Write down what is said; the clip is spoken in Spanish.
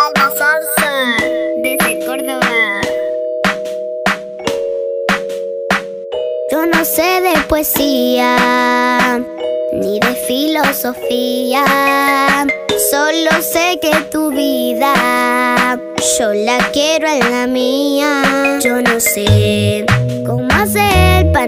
Alba Salsa, desde Córdoba. Yo no sé de poesía ni de filosofía, solo sé que tu vida yo la quiero en la mía. Yo no sé cómo hacer